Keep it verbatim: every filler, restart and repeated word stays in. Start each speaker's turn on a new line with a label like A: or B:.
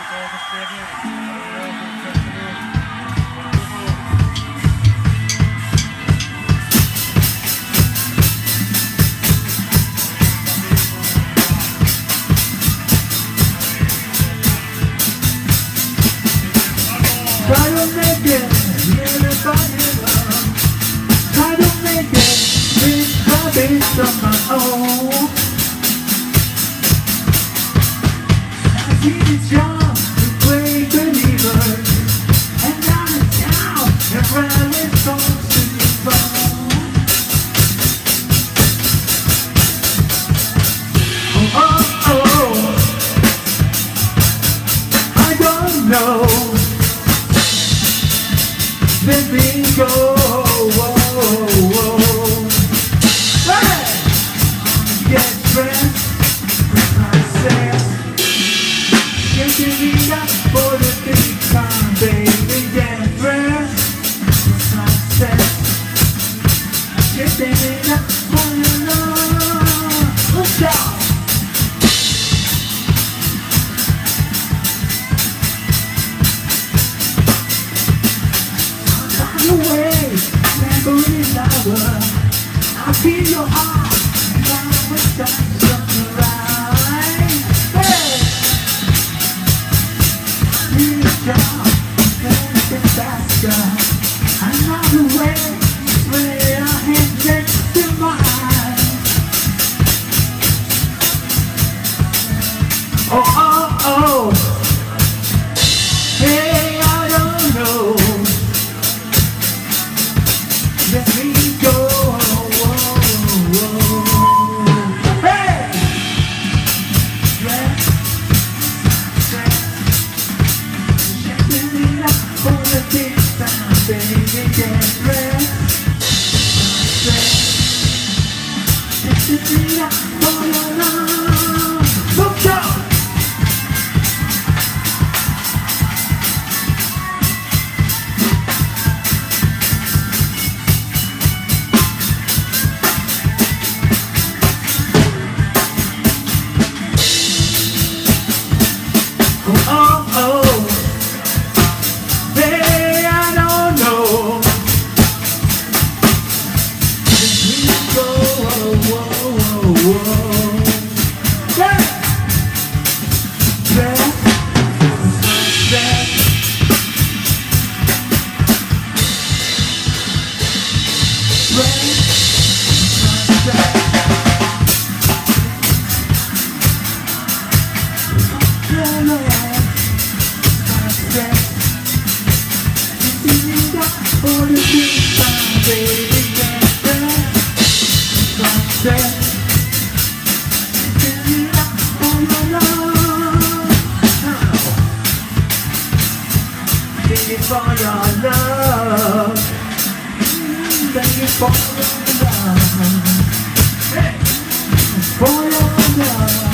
A: Try to make it, everybody love. Try to make it, with habits of my own. I see this job, the great believer, and now it's down, and rally songs to the phone. Oh, oh, oh, I don't know. Let me go, whoa, whoa. Hey! Get dressed, myself. Getting me up for the big time, baby. Get dressed, myself. Getting me up for the love. Let's go! Away, memory lover. I feel your heart, and now it's time to rise. Hey, need a job, make it faster. Another way, lay a hand next to mine. Oh, oh, oh. Hey, I don't know. Let me go, whoa, whoa. Hey! Dress, dress. Checking it out for the big time, baby. Get dressed, dress. Checking it out for your love. Look out! For the big time, baby, get dressed, dress. Give it up for your love. Give it for your love. Thank you for your love. Hey, for your love.